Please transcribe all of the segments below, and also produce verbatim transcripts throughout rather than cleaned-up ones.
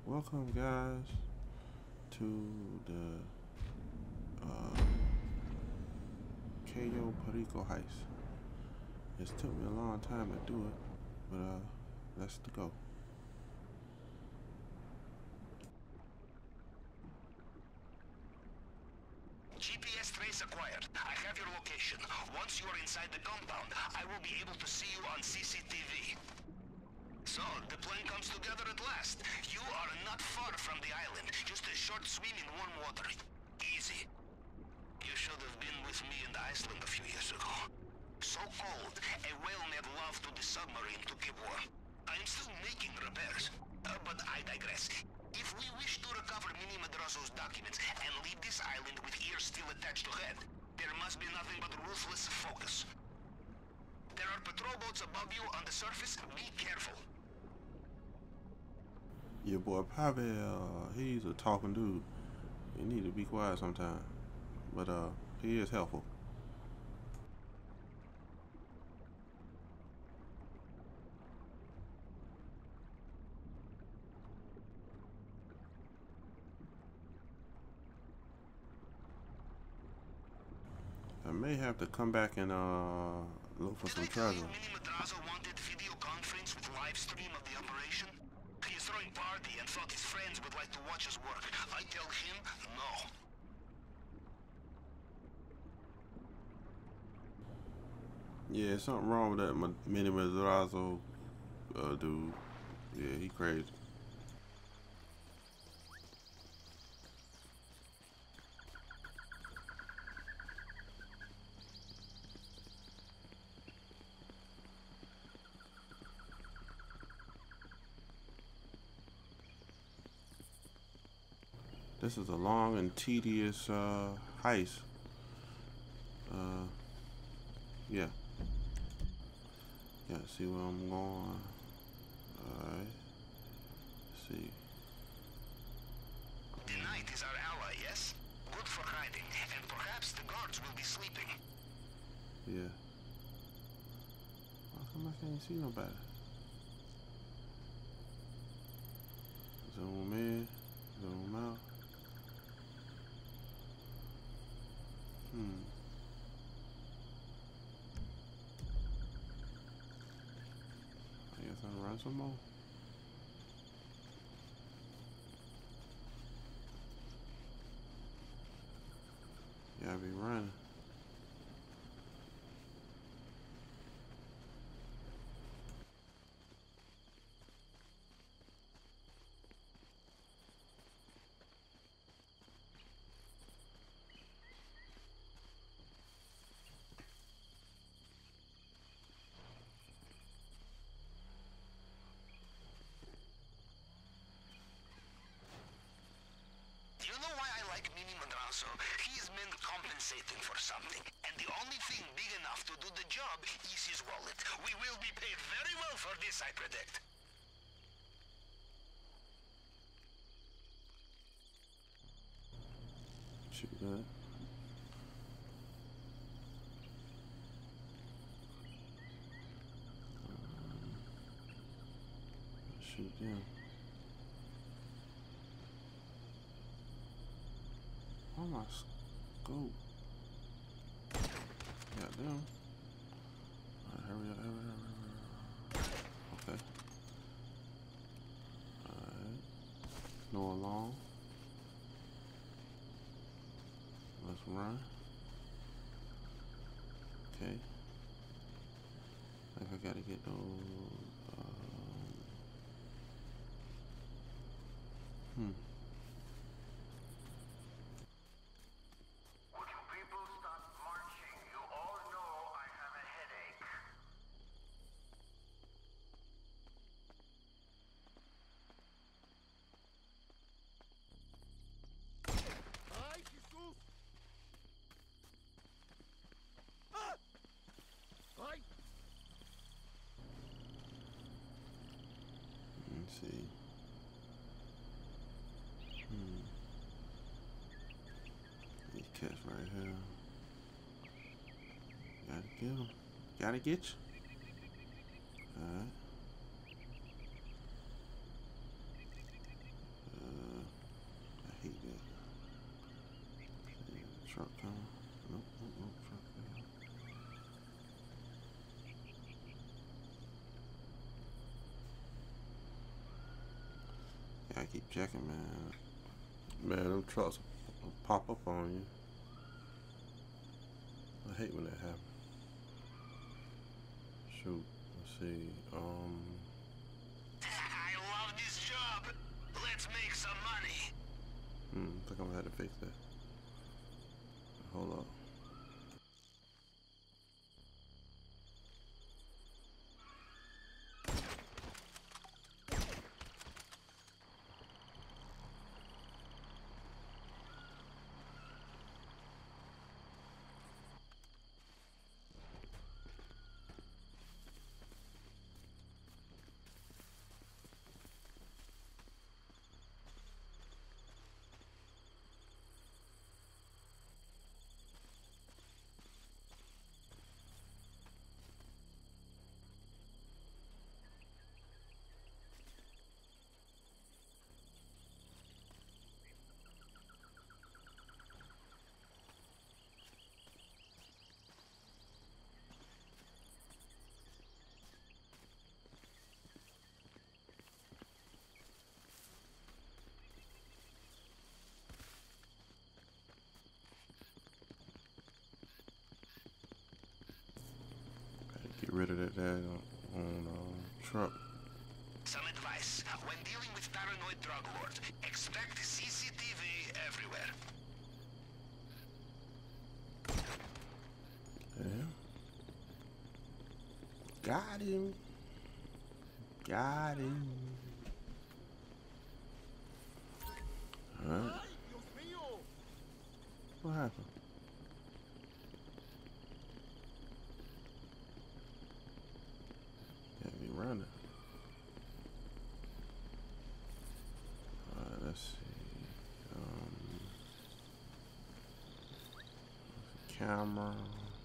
Welcome, guys, to the uh, Cayo Perico Heist. It's took me a long time to do it, but uh, let's go. G P S trace acquired. I have your location. Once you are inside the compound, I will be able to see you on C C T V. So, the plan comes together at last. You are not far from the island, just a short swim in warm water. Easy. You should have been with me in Iceland a few years ago. So cold, a whale made love to the submarine to keep warm. I am still making repairs. Uh, but I digress. If we wish to recover Mini Madrazo's documents and leave this island with ears still attached to head, there must be nothing but ruthless focus. There are patrol boats above you on the surface. Be careful. Your boy Pavel, uh, he's a talking dude. You need to be quiet sometime, but uh, he is helpful. I may have to come back and uh, look for some treasure. Mini Madrazo wanted video conference with live stream of the operation. He is throwing party and thought his friends would like to watch us work. I tell him no. Yeah, something wrong with that Mini Madrazo uh, dude. Yeah, he crazy. This is a long and tedious uh, heist. Uh, yeah. Yeah, see where I'm going. Alright. Let's see. The night is our ally, yes? Good for hiding, and perhaps the guards will be sleeping. Yeah. How come I can't see nobody? Zoom in, zoom out. Hmm. I guess I'll run some more. Yeah, I be running. You know why I like Mini Madrazo? He is meant compensating for something. And the only thing big enough to do the job is his wallet. We will be paid very well for this, I predict. Shoot that. Um, shoot them. Oh my scope. Got them. Alright, hurry up, hurry up, hurry up. Okay. Alright. No alarm. Let's run. Okay. I think I gotta get those. Um, hmm. Would you people stop marching? You all know I have a headache. Ay, Jesus! Ah! Ay! Let's see. Hmm. These cats right here. Gotta get them. Gotta get you. Alright. Truck coming. Nope, nope, nope, truck coming. Yeah, I keep checking, man. Man, them trucks will pop up on you. I hate when that happens. Shoot, let's see. Um. I love this job. Let's make some money. Hmm, I think I'm gonna have to fix that. Hold up. Get rid of that, that on, on uh, truck. Some advice. When dealing with paranoid drug lords, expect C C T V everywhere. Yeah. Got him. Got him. Alright. What happened? Can't be running. Alright, let's see. Um, camera.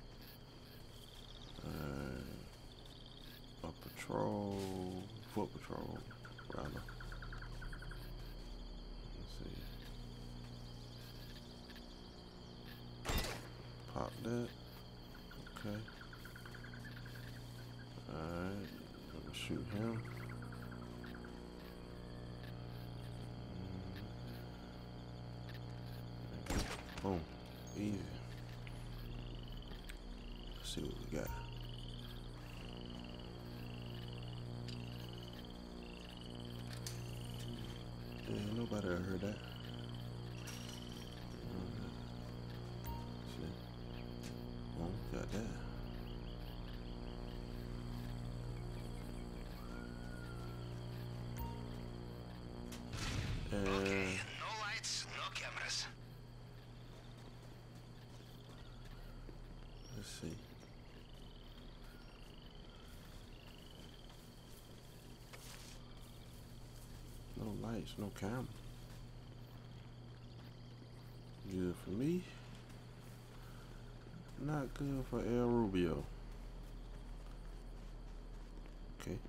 Uh, a patrol. Foot patrol, rather. Let's see. Pop that. Okay. Alright. I'm gonna shoot him. Boom. Easy. Let's see what we got. Yeah, nobody ever heard that. See. Boom, got that. And Okay, no lights, no cameras. let's see. No lights, no camera. Good for me. Not good for El Rubio. Okay.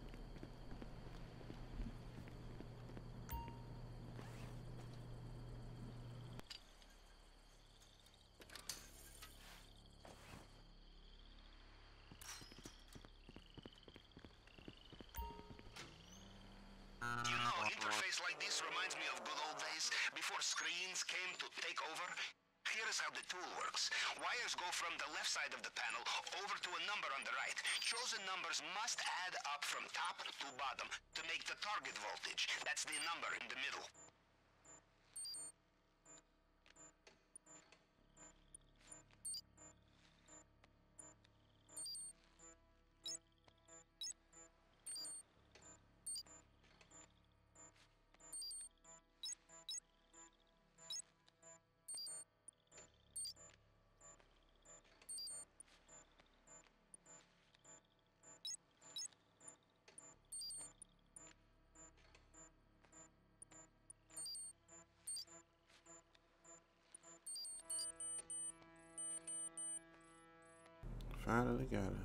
You know, interface like this reminds me of good old days before screens came to take over. Here is how the tool works. Wires go from the left side of the panel over to a number on the right. Chosen numbers must add up from top to bottom to make the target voltage. That's the number in the middle. Finally got it.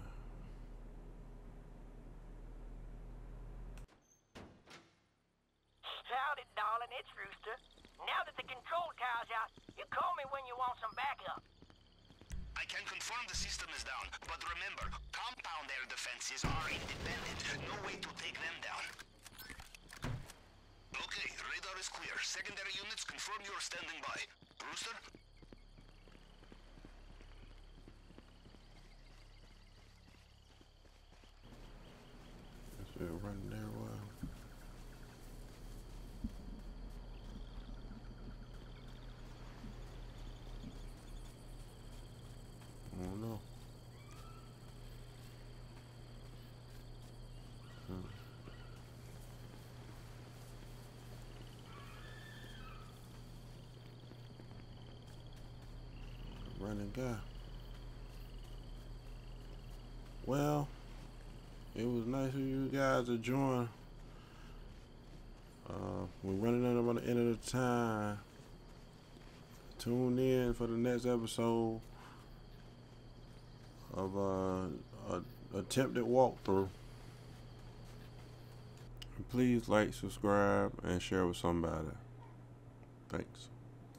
How Nailed it, darling. It's Rooster. Now that the control tower's out, you call me when you want some backup. I can confirm the system is down, but remember, compound air defenses are independent. No way to take them down. Okay, radar is clear. Secondary units confirm you are standing by. Brewster? They're running there a while. I don't know. Hmm. Running guy. Well, it was nice of you guys to join. Uh, we're running up on the end of the time. Tune in for the next episode of uh, a attempted walkthrough. And please like, subscribe, and share with somebody. Thanks.